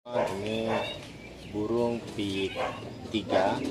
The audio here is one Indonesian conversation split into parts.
Ini burung pik 3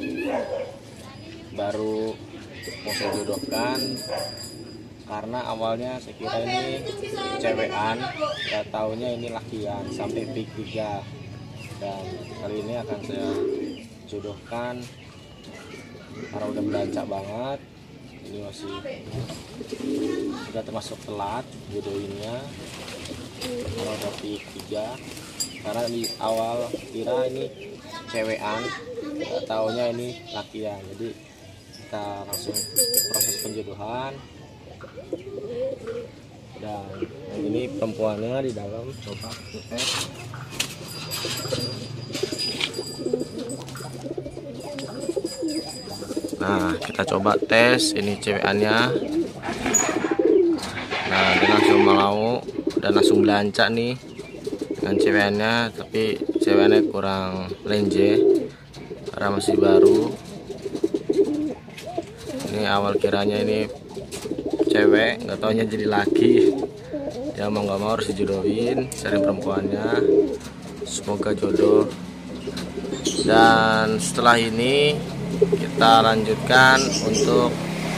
baru mau saya jodohkan, karena awalnya saya kira ini cewekan, gak taunya ini lakian sampai pik 3. Dan kali ini akan saya jodohkan karena udah belancak banget. Ini masih sudah termasuk telat jodohinnya karena udah pik 3. Karena di awal kira ini cewekan, gak taunya ini lakian. Jadi kita langsung proses penjodohan. Dan ini perempuannya di dalam, coba tes. Nah, kita coba tes ini cewekannya. Nah, dia langsung mau dan langsung belancak nih dengan cewekannya, tapi cewekannya kurang lenje karena masih baru. Ini awal kiranya ini cewek, nggak taunya jadi laki. Ya mau nggak mau harus dijodohin, cari perempuannya. Semoga jodoh. Dan setelah ini kita lanjutkan untuk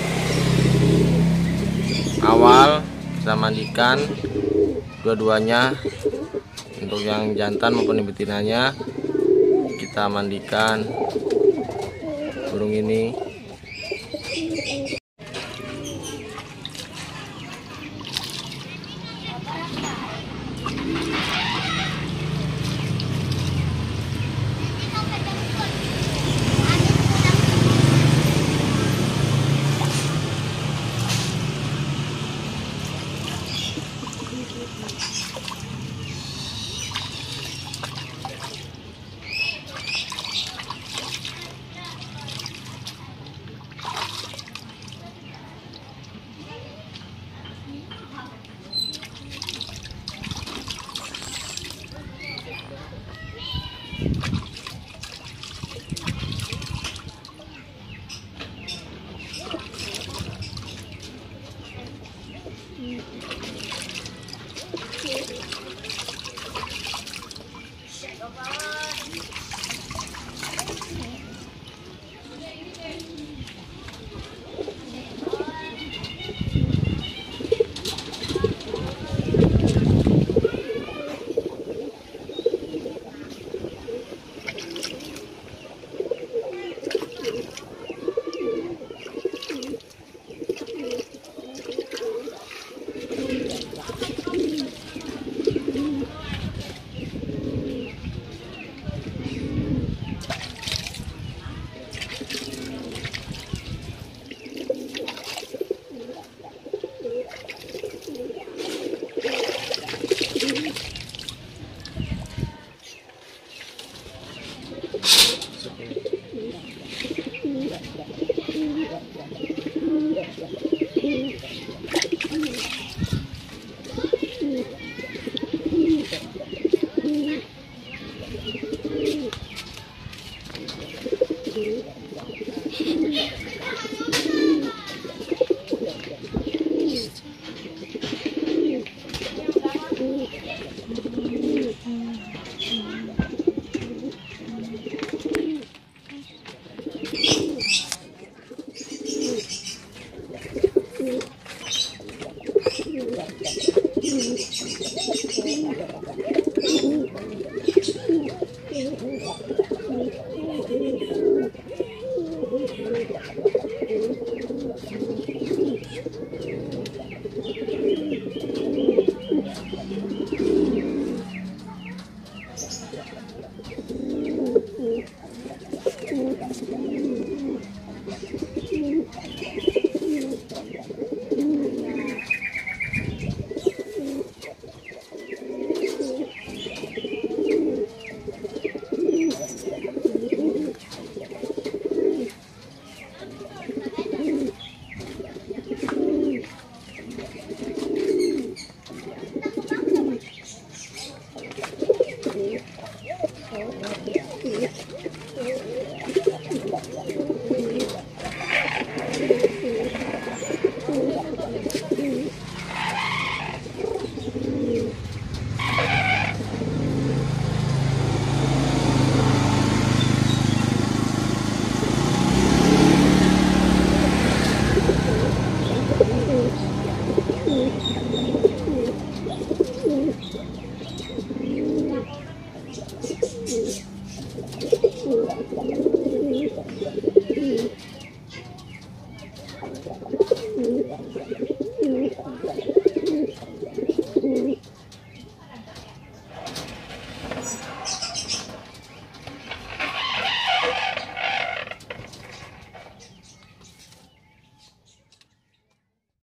awal, kita mandikan dua-duanya. Untuk yang jantan maupun betinanya kita mandikan burung ini.